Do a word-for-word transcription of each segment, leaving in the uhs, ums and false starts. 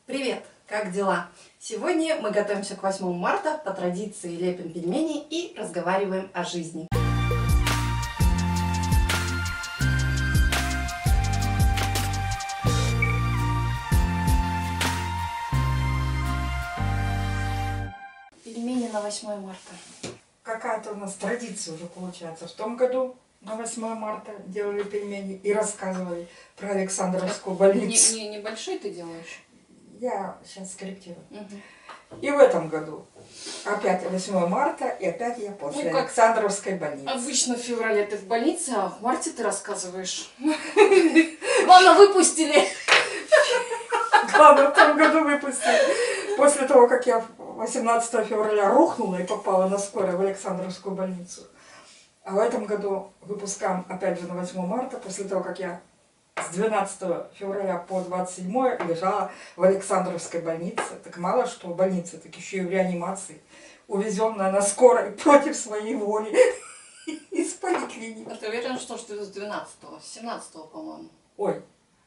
Привет! Как дела? Сегодня мы готовимся к восьмому марта, по традиции лепим пельмени и разговариваем о жизни. Пельмени на восьмое марта. Какая-то у нас традиция уже получается. В том году на восьмое марта делали пельмени и рассказывали про Александровскую больницу. Не, не, небольшой ты делаешь? Я сейчас скорректирую. Угу. И в этом году опять восьмое марта, и опять я после ну, как Александровской больницы. Обычно в феврале ты в больнице, а в марте ты рассказываешь. Главное, выпустили. Главное, в том году выпустили. После того, как я восемнадцатого февраля рухнула и попала на скорой в Александровскую больницу. А в этом году выпускаем опять же на восьмое марта, после того, как я с двенадцатого февраля по двадцать седьмое лежала в Александровской больнице. Так мало что в больнице, так еще и в реанимации. Увезенная на скорой против своей воли из поликлиники. А ты уверен, что ты с двенадцатого, с семнадцатого, по-моему? Ой.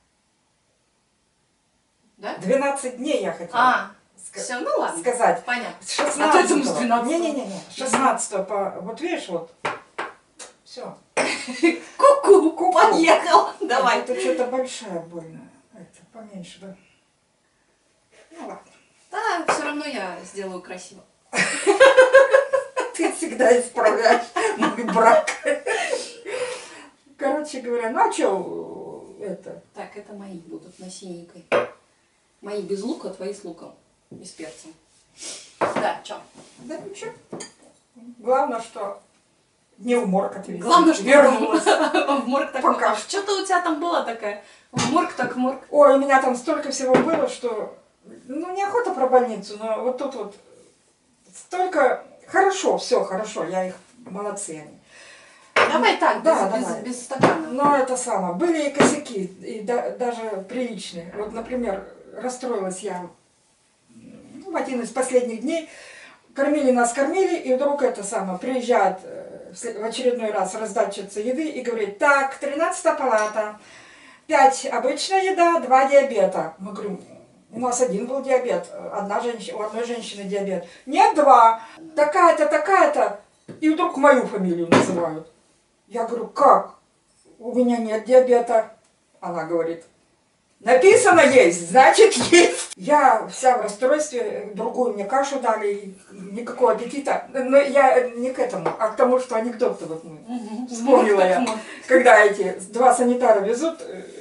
Да? двенадцать дней я хотела. А, ска все, ну ладно. Сказать. Понятно. С шестнадцатого. А с двенадцатого. Не-не-не, с шестнадцатого по... Вот видишь, вот. Все. Ку-ку, ку поехал. Давай. Это что-то большая больная. Это поменьше, да? Ну ладно. Да, все равно я сделаю красиво. Ты всегда исправляешь мой брак. Короче говоря, ну а что это? Так, это мои будут на синенькой. Мои без лука, твои с луком. Без перца. Да, что? Да ничего. Главное, что не в морг отвезли. Главное, что вернулась. В морг так Пока. Что-то у тебя там была такая. В морг так в морг. Ой, у меня там столько всего было, что... Ну, неохота про больницу, но вот тут вот столько... Хорошо, все хорошо, я их... Молодцы они. Давай так, да, без, давай. без, без стакана. Но это самое. Были и косяки, и да, даже приличные. Вот, например, расстроилась я ну, в один из последних дней. Кормили нас, кормили, и вдруг это самое, приезжает в очередной раз раздатчица еды и говорит: так, тринадцатая палата, пять обычная еда, два диабета. Мы говорим, у нас один был диабет, одна женщина, у одной женщины диабет. Нет, два, такая-то, такая-то. И вдруг мою фамилию называют. Я говорю, как? У меня нет диабета. Она говорит, написано есть, значит есть. Я вся в расстройстве, другую мне кашу дали, никакого аппетита. Но я не к этому, а к тому, что анекдот-то вот мы угу. вспомнила я. Когда эти два санитара везут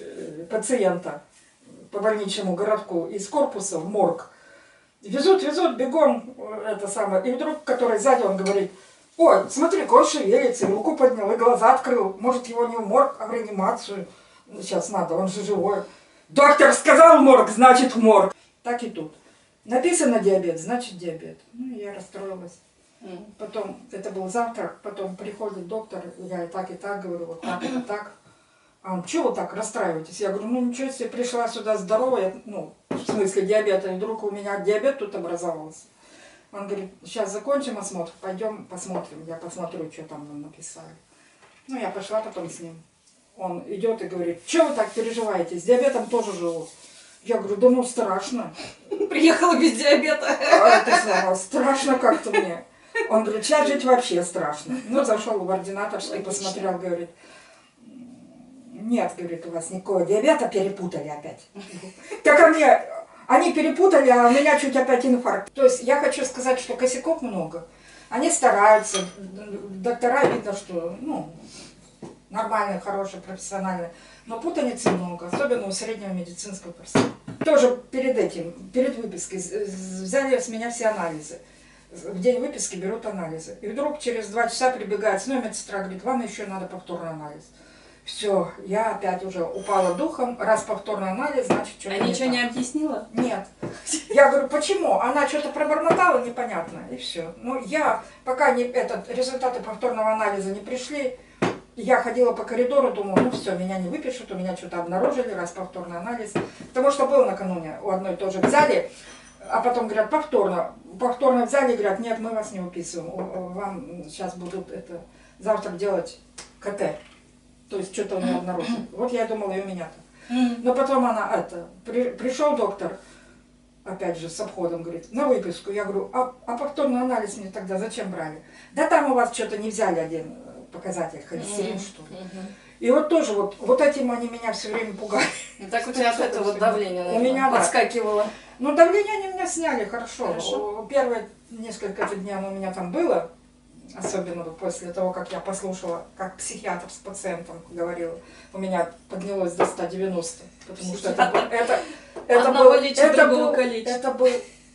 пациента по больничному городку из корпуса в морг. Везут, везут, бегом, это самое. И вдруг, который сзади, он говорит, ой, смотри-ка, он шевелится, и руку поднял, и глаза открыл. Может, его не в морг, а в реанимацию. Сейчас надо, он же живой. Доктор сказал морг, значит в морг. Так и тут. Написано диабет, значит диабет. Ну, я расстроилась. Mm. Потом, это был завтрак, потом приходит доктор, я и так, и так говорю, вот так, и так. А он, чего вы так расстраиваетесь? Я говорю, ну ничего себе, пришла сюда здоровая, ну, в смысле диабета, и вдруг у меня диабет тут образовался. Он говорит, сейчас закончим осмотр, пойдем посмотрим. Я посмотрю, что там нам написали. Ну, я пошла потом с ним. Он идет и говорит, что вы так переживаете, с диабетом тоже живу. Я говорю, да ну страшно. Приехала без диабета. А это самое, страшно как-то мне. Он говорит, сейчас жить вообще страшно. Ну, зашел в ординаторский, посмотрел, говорит, нет, говорит, у вас никакого диабета, перепутали опять. Так а мне... Они перепутали, а у меня чуть опять инфаркт. То есть я хочу сказать, что косяков много. Они стараются, доктора видно, что ну, нормальные, хорошие, профессиональные. Но путаницы много, особенно у среднего медицинского персонала. Тоже перед этим, перед выпиской взяли с меня все анализы. В день выписки берут анализы. И вдруг через два часа прибегает снова медсестра, говорит, вам еще надо повторный анализ. Все, я опять уже упала духом, раз повторный анализ, значит, что-то А не ничего так. не объяснила? Нет. Я говорю, почему? Она что-то пробормотала, непонятно, и все. Ну, я, пока не, этот, результаты повторного анализа не пришли, я ходила по коридору, думала, ну все, меня не выпишут, у меня что-то обнаружили, раз повторный анализ. Потому что был накануне у одной тоже взяли, а потом говорят, повторно. Повторно взяли, говорят, нет, мы вас не выписываем, вам сейчас будут это, завтра делать КТ. То есть что-то у нее обнаружили. Вот я думала, и у меня так. Но потом она, это, при, пришел доктор, опять же, с обходом, говорит, на выписку. Я говорю, а, а повторный анализ мне тогда зачем брали? Да там у вас что-то не взяли один показатель, холестерин, mm-hmm. что ли. Mm-hmm. И вот тоже вот, вот этим они меня все время пугали. И так у тебя от этого вот давление, наверное, у меня подскакивало. Да. Ну, давление они у меня сняли хорошо. Хорошо. Первые несколько дней оно у меня там было, особенно после того, как я послушала, как психиатр с пациентом говорил, у меня поднялось до ста девяноста, потому что это, это, это, Одного был, лечит, это, другого был, калечит. это был,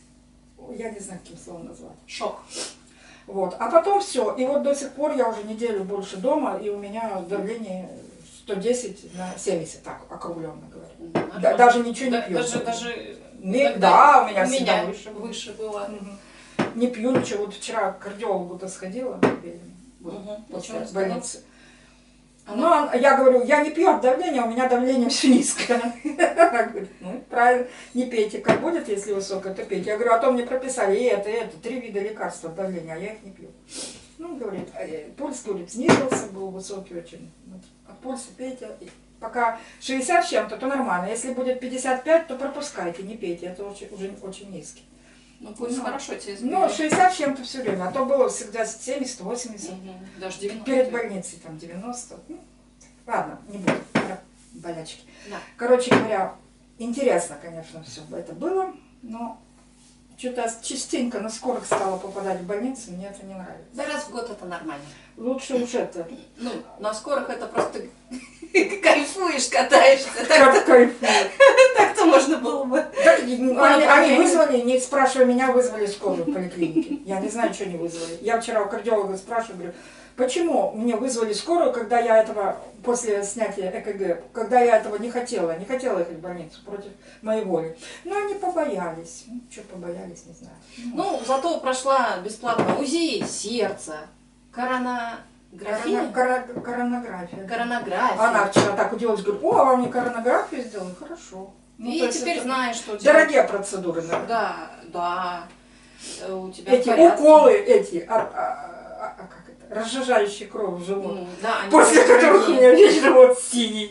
я не знаю, каким словом назвать. Шок. Вот. А потом все. И вот до сих пор я уже неделю больше дома, и у меня давление сто десять на семьдесят, так, округленно говоря. Да, даже ничего да, не пью. Даже, даже, не, да, у меня у всегда меня выше, выше было. Угу. Не пью ничего. Вот вчера к кардиологу-то сходила, угу. после больницы. Она... Ну, я говорю, я не пью от давления, у меня давление все низкое. Она говорит, ну, правильно, не пейте, как будет, если высокое, то пейте. Я говорю, а то мне прописали и это, и это, три вида лекарств от давления, а я их не пью. Ну, говорит, пульс, говорит, снизился, был высокий очень. От пульса пейте. Пока шестьдесят с чем-то, то нормально. Если будет пятьдесят пять, то пропускайте, не пейте, это очень, уже очень низкий. Ну, пульс ну, хорошо тебе сбили. Ну, шестьдесят с чем-то все время, а то было всегда семьдесят, восемьдесят. Угу. Даже девяносто. Перед больницей там девяносто. Ну, ладно, не буду про болячки. Да. Короче говоря, интересно, конечно, все это было, но что-то частенько на скорых стало попадать в больницу, мне это не нравится. Да раз в год это нормально. Лучше уж это. Ну, на скорых это просто кайфуешь, катаешься. Как кайфуешь. Так-то можно было бы. Они вызвали, не спрашивая меня, вызвали скорую в поликлинике. Я не знаю, что они вызвали. Я вчера у кардиолога спрашиваю, говорю, почему мне вызвали скорую, когда я этого, после снятия ЭКГ, когда я этого не хотела, не хотела ехать в больницу против моей воли. Но они побоялись. Ну, что побоялись, не знаю. Ну, зато прошла бесплатно УЗИ сердца, коронография. Корона, коронография. Коронография. Она вчера так удивилась, говорит, о, а вам не коронографию сделали? Хорошо. Ну, и теперь знаешь, что у тебя... Дорогие процедуры, наверное. Да, да. У тебя эти уколы, эти, а, а, а, а как это, разжижающие кровь в живот, ну, да, после которых у меня весь живот синий.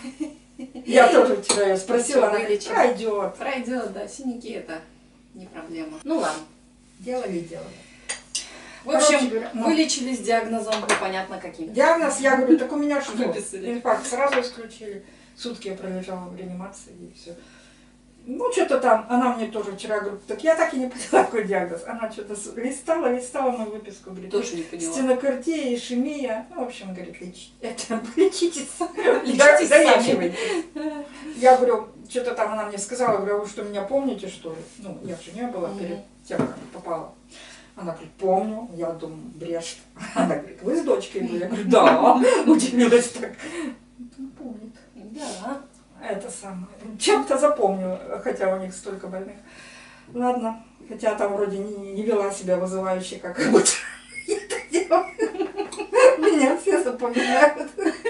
Я тоже вчера ее спросила, она говорит, пройдет. Пройдет, да, синяки это не проблема. Ну ладно. Делали, делали. В общем, говоря, ну, вылечили с диагнозом, непонятно каким. Диагноз, я говорю, так у меня что? Выписали. Инфаркт сразу исключили. Сутки я пролежала в реанимации и все. Ну, что-то там, она мне тоже вчера говорит, так я так и не поняла, какой диагноз. Она что-то листала, листала мою выписку, говорит, тоже не поняла. Стенокардия, ишемия. Ну, в общем, говорит, леч... это, лечитесь. Лечитесь сами. Я говорю, что-то там она мне сказала, говорю, вы что, меня помните, что ли? Ну, я же не была перед тем, как попала. Она говорит, помню. Я думаю, брешь. Она говорит, вы с дочкой были? Я говорю, да. Удивилась так. Помнит. Да. Это самое. Чем-то запомню, хотя у них столько больных. Ладно. Хотя там вроде не, не вела себя вызывающе, как будто я так делала. Меня все запоминают.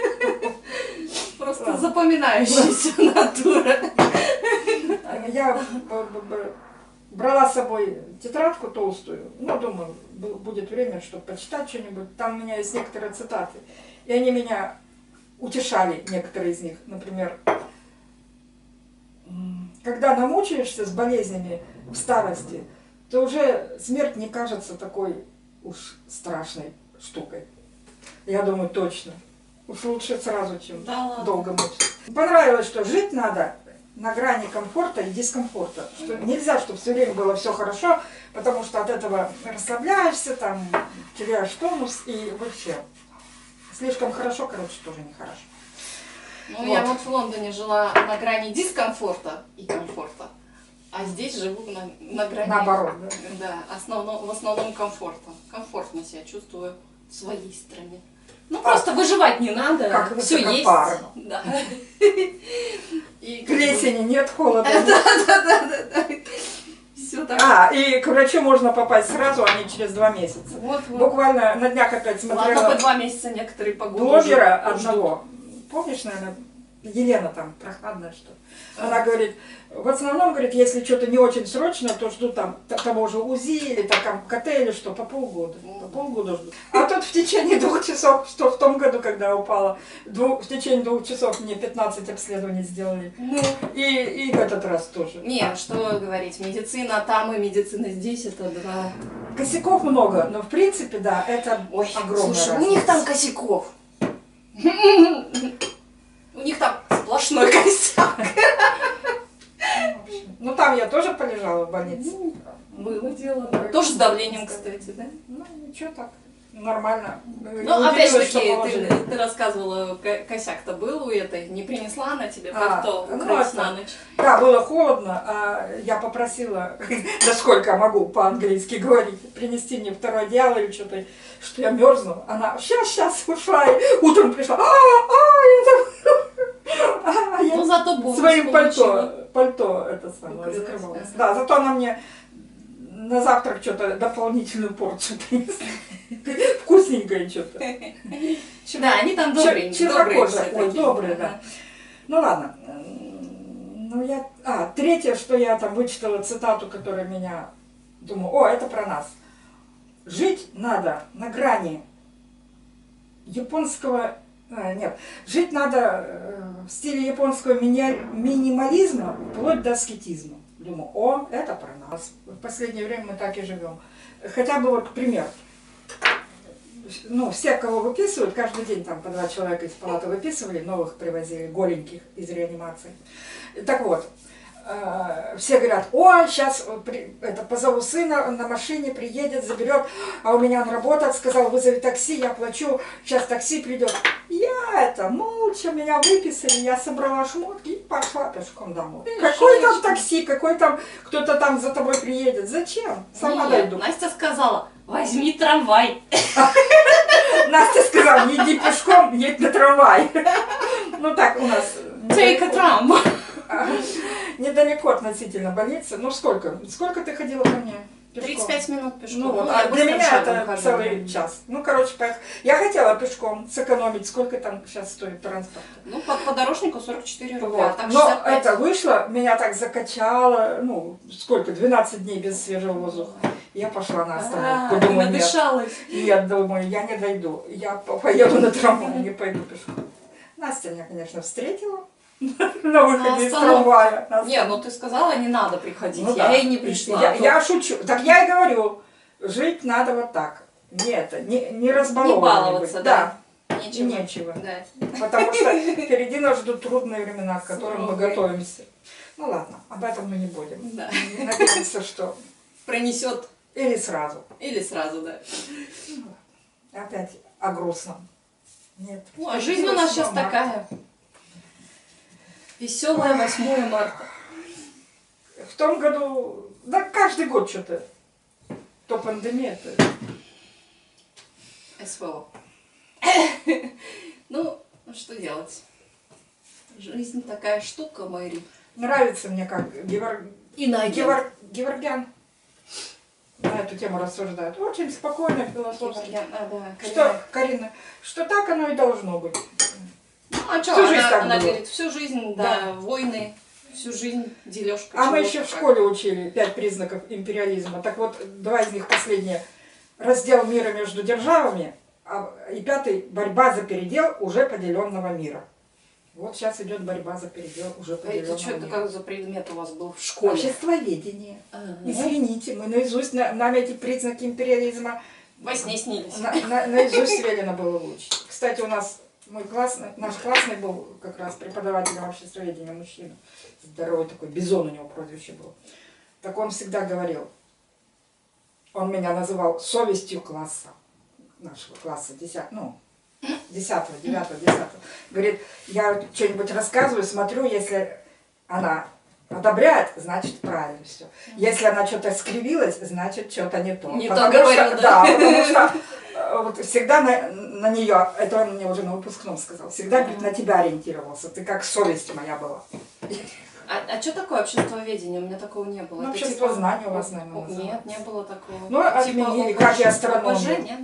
Просто запоминающаяся натура. Я брала с собой тетрадку толстую. Ну, думаю, будет время, чтобы почитать что-нибудь. Там у меня есть некоторые цитаты. И они меня утешали, некоторые из них. Например, когда намучаешься с болезнями в старости, то уже смерть не кажется такой уж страшной штукой. Я думаю, точно. Уж лучше сразу, чем да долго мучиться. Понравилось, что жить надо на грани комфорта и дискомфорта. Что нельзя, чтобы все время было все хорошо, потому что от этого расслабляешься, там, теряешь тонус и вообще. Слишком хорошо, короче, тоже нехорошо. Ну, вот. Я вот в Лондоне жила на грани дискомфорта и комфорта, а здесь живу на, на грани... Наоборот, да? Да, основном, в основном комфорта. Комфортно себя чувствую в своей стране. Ну, а, просто выживать не надо, как все есть. Да. И плесени нет, холода. Да, да, да, да. Все так. А, и к врачу можно попасть сразу, а не через два месяца. Вот, вот. Буквально на днях опять смотрела. Ладно, по два месяца некоторые погоды. Блогера одного. Помнишь, наверное, Елена там, прохладная что. Она говорит, в основном, говорит, если что-то не очень срочно, то жду там того же УЗИ или там КТ или что, по полгода. По полгода жду. А тут в течение двух часов, что в том году, когда я упала, двух, в течение двух часов мне пятнадцать обследований сделали. Ну. И, и в этот раз тоже. Не, что говорить, медицина там и медицина здесь, это два... Косяков много, но в принципе, да, это Ой, огромная слушай, разница. У них там косяков. У них там сплошной косяк. Ну там я тоже полежала в больнице. Было дело, да. Тоже с давлением, кстати, да? Ну, ничего так, нормально. Ну, опять же таки, ты, ты рассказывала, косяк-то был у этой, не принесла она тебе пальто укрыть на ночь? Да, было холодно, а я попросила, насколько могу по-английски говорить, принести мне второе одеяло или что-то, что я мерзну. Она, сейчас, сейчас, ушла, и утром пришла, а, а, я ну, зато бонус своим пальто, пальто это самое закрывалось. Да, зато она мне на завтрак что-то дополнительную порцию принесла. Вкусненькое что-то. Да, они там добрые. Чернокожие. Ой, добрые, да. Ну ладно. Ну я... А, третье, что я там вычитала цитату, которая меня... Думаю, о, это про нас. Жить надо на грани японского... А, нет. Жить надо э, в стиле японского мини... минимализма вплоть до аскетизма. Думаю, о, это про нас. В последнее время мы так и живем. Хотя бы вот пример. Ну, все, кого выписывают, каждый день там по два человека из палаты выписывали, новых привозили, голеньких из реанимации. Так вот, э, все говорят, о, сейчас это, позову сына, он на машине приедет, заберет, а у меня он работает, сказал, вызови такси, я плачу, сейчас такси придет. Я это, молча, меня выписали, я собрала шмотки и пошла пешком домой. И какой там такси, какой там, кто-то там за тобой приедет, зачем? Сама Нет, дойду. Настя сказала, возьми трамвай. Настя сказала, не иди пешком, едь на трамвай. Ну так у нас... Take a tram. Недалеко относительно больницы. Ну сколько? Сколько ты ходила ко мне? тридцать пять минут пешком. Ну, вот. Ну, А для меня это хожу. целый час. Ну, короче, поехали. Я хотела пешком сэкономить. Сколько там сейчас стоит транспорт? Ну, по, по дорожнику сорок четыре рубля. Вот. Так Но шестьдесят пять. это вышло, меня так закачало. Ну, сколько? двенадцать дней без свежего воздуха. Я пошла на остановку. А, Думаю, ты надышалась. Нет, нет, думаю, я не дойду. Я поеду на трамвай, не пойду пешком. Настя меня, конечно, встретила на выходе из трамвая. Не, ну ты сказала, не надо приходить. Ну, я да. и не пришла. Я, я шучу. Так я и говорю, жить надо вот так. Нет, не, не разбалованно. Не баловаться, быть. да. Да. Нечего. И нечего. Да. Потому что впереди нас ждут трудные времена, к которым мы Суровые. готовимся. Ну ладно, об этом мы не будем. Да. Надеемся, что... Пронесет. Или сразу. Или сразу, да. Опять о грустном. Нет. Ну, а жизнь у нас сейчас марта. такая. Веселая восьмое марта. В том году, да каждый год что-то. То пандемия, то... СВО. Ну, что делать? Жизнь такая штука, Мэри. Нравится мне, как Гевор... Гевор... Геворгян на эту тему рассуждают. Очень спокойно, философски. А, да, Что, Карина, что так оно и должно быть. Ну, а что, Всю жизнь она, так она было. говорит, всю жизнь, да, Да. войны, всю жизнь дележка. А мы чего-то еще в так. школе учили пять признаков империализма. Так вот, два из них последние. Раздел мира между державами, а, и пятый – борьба за передел уже поделенного мира. Вот сейчас идет борьба за передел уже А это поделенного что это мира. как за предмет у вас был в школе? Обществоведение. Ага. Извините, мы наизусть, на, нам эти признаки империализма Во сне снились. на, на, наизусть велено было выучить. Кстати, у нас мой классный, наш классный был как раз преподавателем обществоведения, мужчина. Здоровый такой, Бизон у него прозвище было. Так он всегда говорил, он меня называл совестью класса, нашего класса, десятого, ну, десятого, девятого, десятого. Говорит, я что-нибудь рассказываю, смотрю, если она одобряет, значит правильно все. Если она что-то скривилась, значит что-то не то. Не потому то говорю, что, да. да, потому что э, вот всегда на, на нее, это он мне уже на выпускном сказал, всегда говорит, на тебя ориентировался, ты как совесть моя была. А, а что такое обществоведение? У меня такого не было. Ну, Это общество типа- знания у вас, наверное, Нет, называется. не было такого. Ну, отменили, как и астрономию. ОБЖ, нет?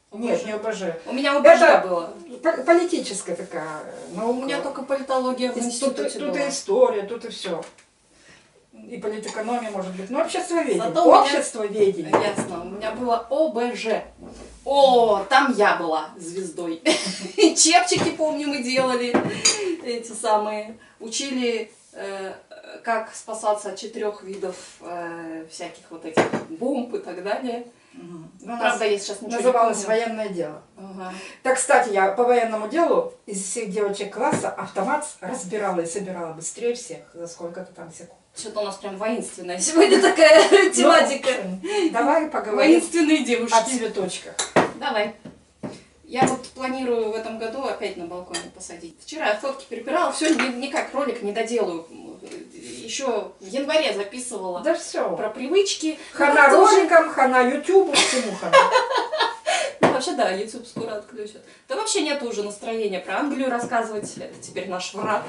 Нет, не ОБЖ. У меня ОБЖ Это было. по- политическая такая наука. У меня только политология в И институте тут, тут была. и история, тут и все. И политэкономия может быть. Ну, обществоведение. Зато у меня- Обществоведение. Ясно, у меня было ОБЖ. О, там я была звездой. Чепчики, помню, мы делали. Эти самые. Учили, э, как спасаться от четырех видов э, всяких вот этих бомб и так далее. Мгм. Ну, у нас Правда, я сейчас ничего называлось не помню. военное дело. Ага. Так, кстати, я по военному делу из всех девочек класса автомат разбирала и собирала быстрее всех за сколько-то там секунд. Что-то у нас прям воинственная сегодня такая тематика. Ну, давай поговорим Воинственные о девушки. цветочках. Давай. Я вот планирую в этом году опять на балконе посадить. Вчера я фотки перебирала, все никак ролик не доделаю. Еще в январе записывала Да все. про привычки. Хана Ну, тоже- роликам, хана ютубу, всему хана. Ну, вообще, да, YouTube скоро отключат. Да вообще нет уже настроения про Англию рассказывать. Это теперь наш враг.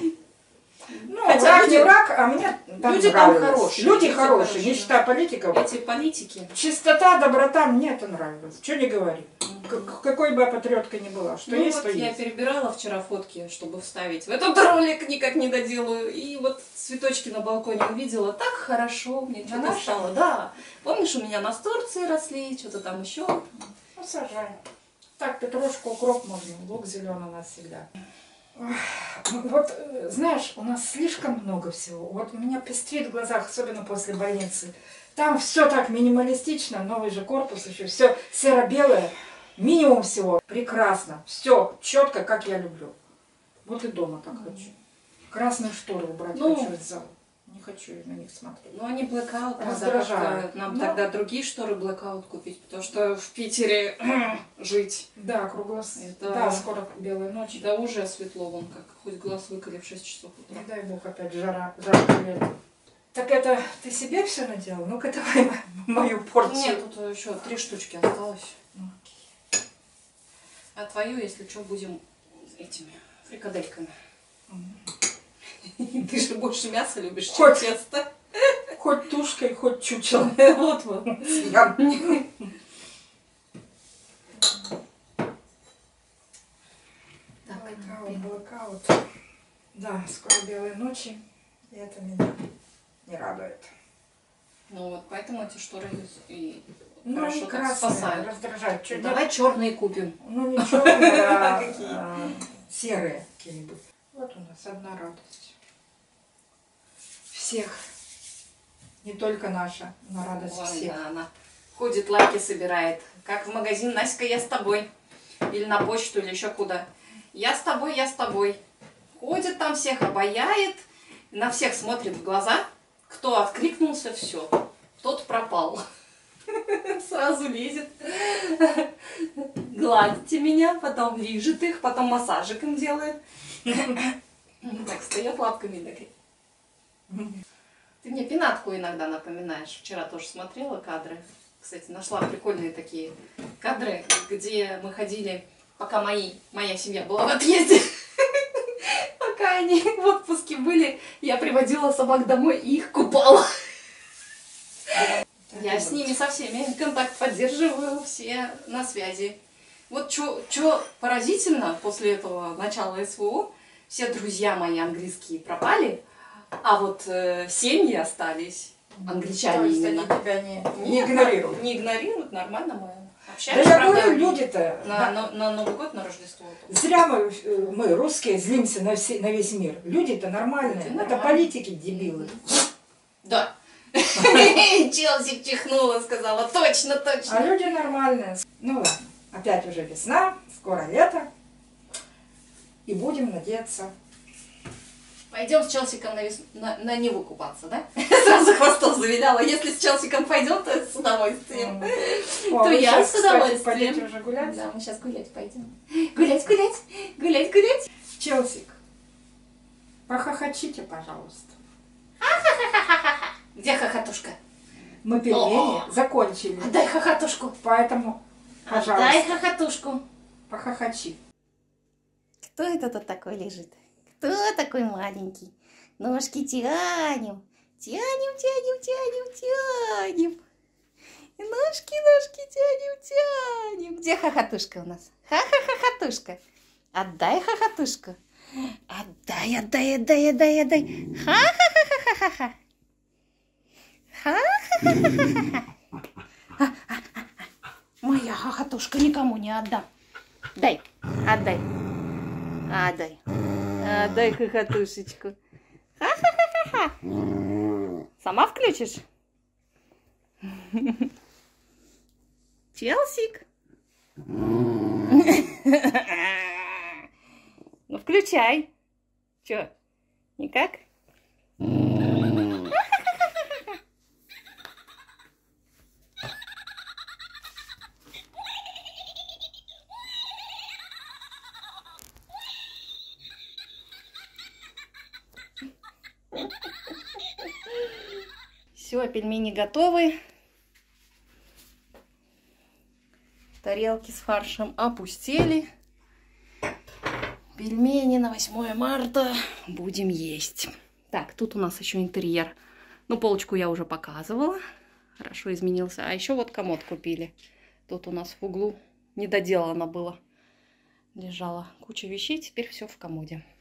Ну, Хотя враг люди- не враг, а мне там люди там нравилось. хорошие, Люди люди хорошие, хорошие, не да. считая политиков. Эти политики. Чистота, доброта, мне это нравилось. Что не говори. К- Какой бы я патриоткой ни была. Что Ну есть, вот то я есть. перебирала вчера фотки, чтобы вставить. В этот ролик никак не доделаю. И вот цветочки на балконе увидела. Так хорошо мне На что-то нашем? стало. Да. Помнишь, у меня настурции росли, что-то там еще. Ну, сажаем. Так, петрушку, укроп можно. Лук зеленый у нас всегда. Ох, вот, э, знаешь, у нас слишком много всего. Вот у меня пестрит в глазах, особенно после больницы. Там все так минималистично, новый же корпус еще, все серо-белое, минимум всего. Прекрасно, все четко, как я люблю. Вот и дома так хочу. Красные шторы убрать Ну. хочу из зала. Не хочу на них смотреть. Ну, они блэкаут, надо Раздражают. как-то нам Ну. тогда другие шторы блэкаут купить, потому что в Питере жить. Да, круглос. Это- Да, скоро белая ночь. Да уже светло, вон как, хоть глаз выколи в шесть часов утра. Не дай бог опять жара, жаркое лето. Так это ты себе все наделал? Ну-ка давай мо- мою порцию. Нет, тут еще три штучки осталось. Ну, А твою, если что, будем этими фрикадельками. Ты же больше мяса любишь, чем Хоть. тесто. Хоть тушкой, хоть чучелом. Вот вот. Так, Блэкаут, блэкаут. Да, скоро белые ночи. И это меня не радует. ну вот поэтому эти шторы и Ну, хорошо они так красные, спасают. раздражают. Чё Давай черные купим. делать? Ну, не черные, а Какие? а, серые какие-нибудь. Вот у нас одна радость. Всех. Не только наша, но радость Ой, всех. да, она ходит, лайки собирает. Как в магазин, Наська, я с тобой. Или на почту, или еще куда. Я с тобой, я с тобой. Ходит там всех, обаяет. На всех смотрит в глаза. Кто откликнулся, все. Тот пропал. Сразу лезет. Гладите меня, потом лижет их, потом массажик им делает. Так, встает лапками так. Ты мне пинатку иногда напоминаешь. Вчера тоже смотрела кадры. Кстати, нашла прикольные такие кадры, где мы ходили, пока мои, моя семья была в отъезде. Пока они в отпуске были, я приводила собак домой и их купала. Я с ними со всеми контакт поддерживаю, все на связи. Вот что поразительно после этого начала СВО, все друзья мои английские пропали, а вот э, семьи остались. То Англичане есть они именно. тебя не, не Нет, игнорируют. Не игнорируют, нормально мы Да общаемся. я правда, говорю, люди-то. на, да. на, на Новый год, на Рождество. Зря мы, э, мы, русские, злимся на, все, на весь мир. Люди-то нормальные. Люди Это нормальные. политики дебилы. Да. Челси чихнула, сказала, точно, А точно. люди нормальные. Ну ладно, опять уже весна, скоро лето. И будем надеяться. Пойдем с Челсиком на, вес... на, на Неву купаться, да? Сразу хвостом завиляла. Если с Челсиком пойдем, то с удовольствием. О, То вы я щас, с кстати, удовольствием. Пойдете уже гулять? Да, мы сейчас гулять пойдем. Гулять, гулять, гулять, гулять. Челсик, похохочите, пожалуйста. Где хохотушка? Мы пельмени О! закончили. Отдай хохотушку. Поэтому, Отдай пожалуйста, хохотушку. похохочи. Кто это тут такой лежит? Кто такой маленький? Ножки тянем, тянем, тянем, тянем, тянем. Ножки, ножки тянем, тянем. Где хохотушка у нас? Ха-ха-хохотушка. Отдай хохотушку. Отдай, отдай, отдай, отдай, отдай. Ха-ха-ха-ха-ха-ха. Ха-ха-ха-ха-ха. Моя хохотушка никому не отдам. Дай, отдай. Отдай. Отдай хохотушечку. Ха-ха-ха-ха. Сама включишь? Челсик. Ну, включай. Чё, никак? Все, пельмени готовы. Тарелки с фаршем опустели. Пельмени на восьмое марта будем есть. Так, тут у нас еще интерьер. Ну, полочку я уже показывала. Хорошо изменился. А еще вот комод купили. Тут у нас в углу недоделано было. Лежала куча вещей, теперь все в комоде.